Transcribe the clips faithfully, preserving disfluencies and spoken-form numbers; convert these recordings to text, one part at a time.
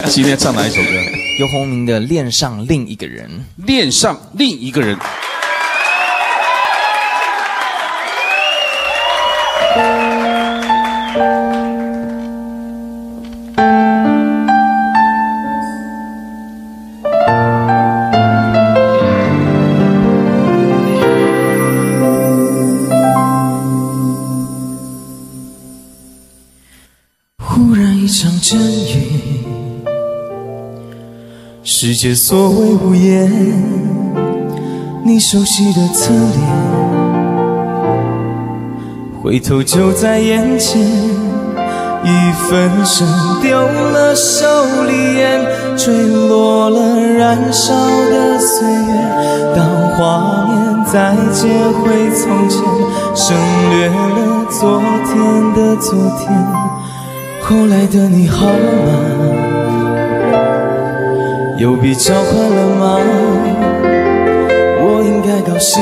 今天唱哪一首歌？ 游鸿明的《恋上另一个人》。 恋上另一个人。 忽然一场阵雨，世界所谓无言，你熟悉的侧脸，回头就在眼前，一分神丢了手里烟，坠落了燃烧的岁月，当画面再接回从前，省略了昨天的昨天。后来的你好吗？有比较快乐吗？我应该高兴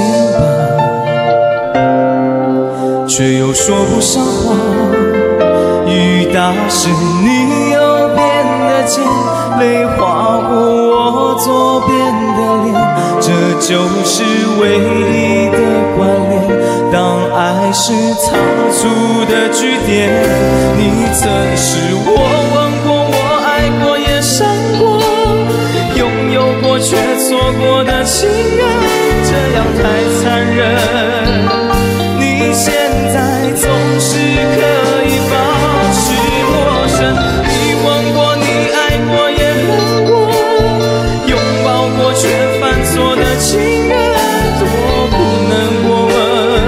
吧，却又说不上话。雨打湿你右边的肩，泪划过我左边的脸，这就是唯一的关联。当爱是仓促的句点，你曾是我吻过，我爱过，也伤过，拥有过却错过的情人，这样太残忍。你现在总是可以保持陌生，你吻过，你爱过，也恨过，拥抱过却犯错的情人，多不能过问。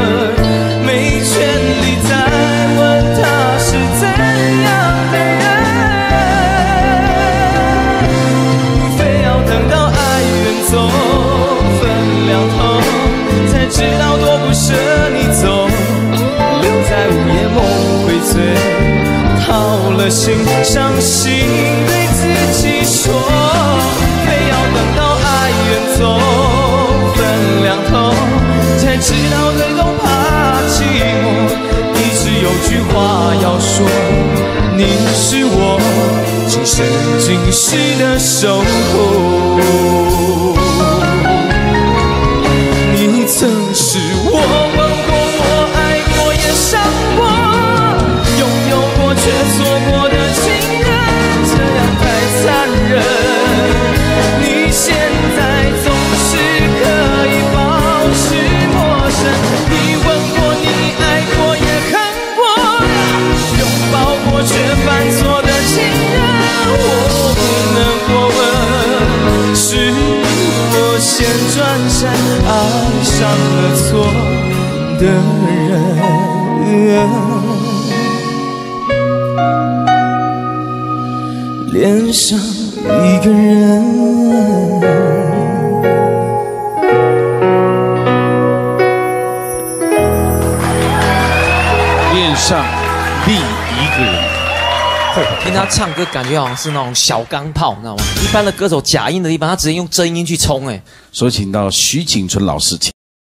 知道多不舍你走，留在午夜梦回醉，掏了心伤心对自己说，非要等到爱远走分两头，才知道最终怕寂寞。一直有句话要说，你是我今生今世的守候。你曾是我吻过，我爱过，也伤过，拥有过却错过的情人，这样太残忍。你现在总是可以保持陌生，你吻过，你爱过，也恨过，拥抱过却犯错的情人，我不能过问，是我先转身爱上了错的人，恋上一个人， 恋上另一个人。 听他唱歌，感觉好像是那种小钢炮，你知道吗？一般的歌手假音的地方，他直接用真音去冲，哎。 所以请到徐景春老师。